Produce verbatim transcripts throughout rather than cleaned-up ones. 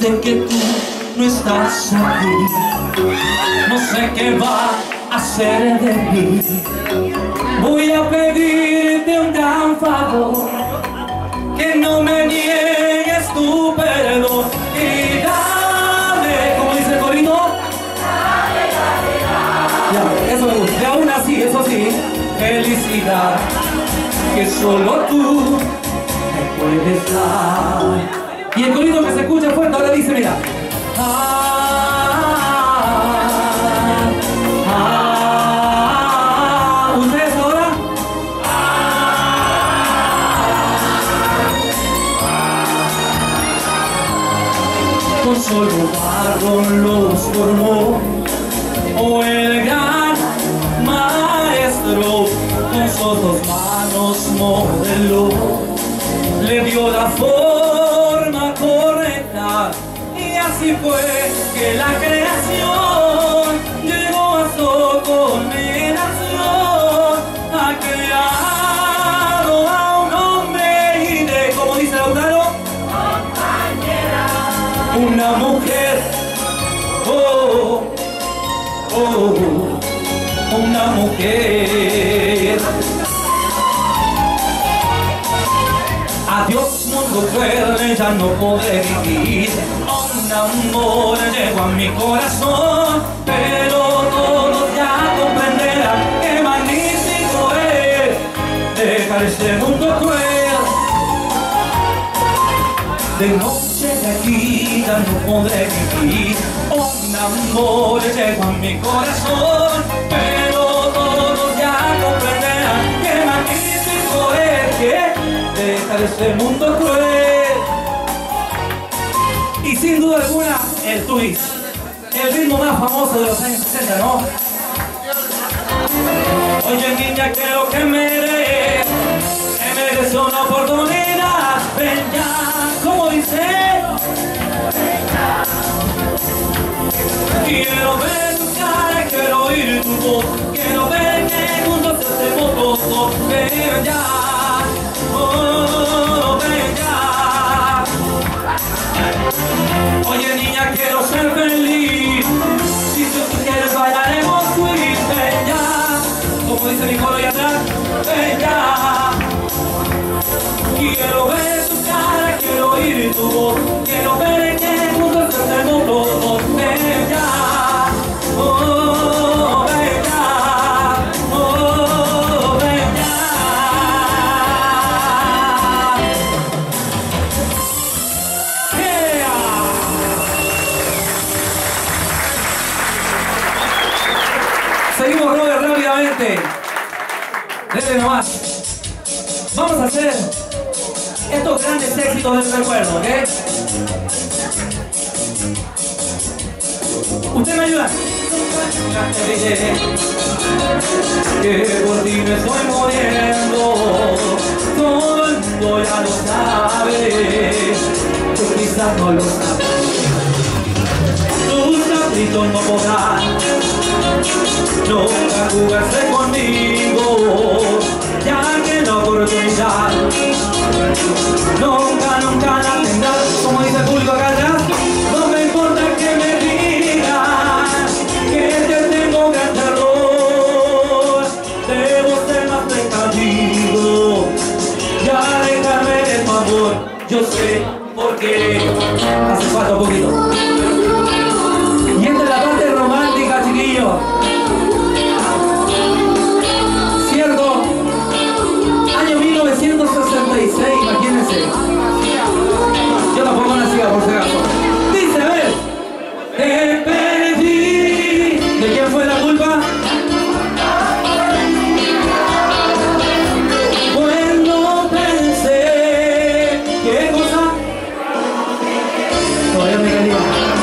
desde que tú no estás aquí. No sé qué va a hacer de mí. Voy a pedirte un gran favor, que no me niegues tu perdón y dame, como dice el corito, dale, dale, dale. Ya, eso me gusta. Y aún así, eso sí, felicidad que solo tú me puedes dar. Y el corito que se escucha fuerte ahora dice, mira. Ah, ah, ¿ustedes ahora? Con solo barro los formó, o el gran maestro con sus dos manos modeló, le dio la forma correcta, y así fue que la creación llegó a su culminación. Ha creado a un hombre y de, como dice Lautaro, una mujer, oh, oh, una mujer. Adiós mundo cruel, ya no podré vivir. Un amor llegó a mi corazón, pero todos ya comprenderán qué magnífico es dejar este mundo cruel. De noche de aquí ya no podré vivir. Un amor llegó a mi corazón, pero todos ya comprenderán qué magnífico es que dejar este mundo cruel. Y sin duda alguna, el twist, el ritmo más famoso de los años sesenta, ¿no? Oye niña, quiero que me des, que me des una oportunidad. Ven ya, como dice, quiero ver tu cara, quiero oír tu voz, quiero ver que juntos hacemos todo. Ven ya, oh, ven ya. Oye niña, quiero ser feliz, si tú quieres bailaremos twist. Ven ya, como dice mi coro y atrás, ven ya. Quiero ver tu cara, quiero oír tu voz, quiero ver que juntos hacemos todo. Ven ya, oh, ven ya, oh, ven ya. Yeah. Seguimos, Robert, rápidamente. Dele nomás. Vamos a hacer estos grandes éxitos del recuerdo, ¿ok? ¿Usted me ayuda? Que por ti me estoy muriendo, todo el mundo ya lo sabe, tú quizás no lo sabes. Tus caprichos no podrán nunca jugarse conmigo, ya que la oportunidad nunca, nunca la tendrás. Como dice el público acá atrás, no me importa que me digan que te tengo gran terror, debo ser más precavido, ya dejarme de favor. Yo sé por qué hace falta un poquito. Y esta es la parte romántica, chiquillos. ¿Cierto? Año mil novecientos sesenta y seis, imagínense. Yo tampoco nacía, por si acaso. Dice, a ver. Te perdí. ¿De quién fue la culpa? Cuando pensé. ¿Qué cosa? Todavía me quería.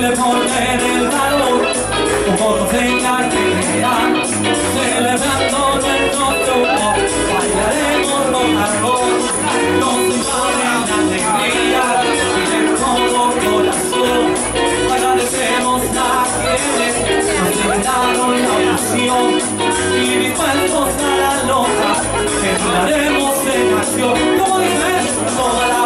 de poner el valor, como no tenga que crear, celebrando nuestro triunfo, bailaremos rock and roll, nos invade la alegría y de todo corazón agradecemos a quienes nos brindaron la oración y dispuestos a la loca que daremos en acción. ¿Cómo dices? Toda la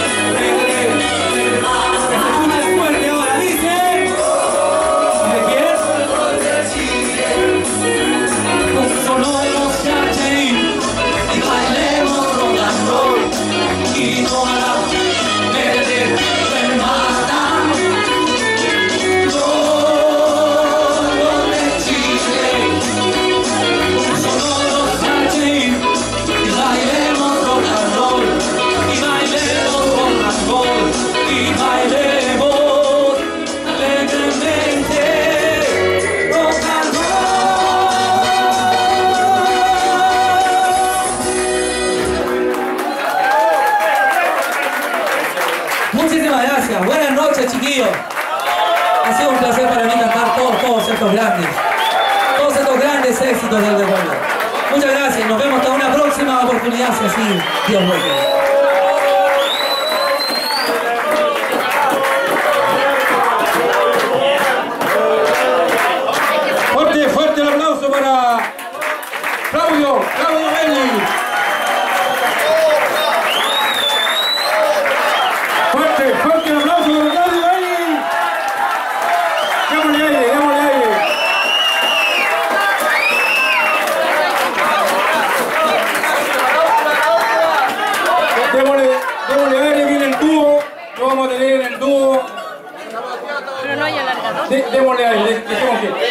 muchísimas gracias, buenas noches chiquillos. Ha sido un placer para mí cantar todos, todos estos grandes, todos estos grandes éxitos del recuerdo. Muchas gracias, nos vemos hasta una próxima oportunidad, si así Dios lo quiere. Fuerte, fuerte el aplauso para Claudio, Claudio Belli. Fuerte, fuerte el aplauso para Claudio Belli. Démosle aire, démosle aire. Démosle, démosle aire, viene el dúo. Lo vamos a tener en el dúo. Pero no hay alargador. Démosle aire, dejemos que.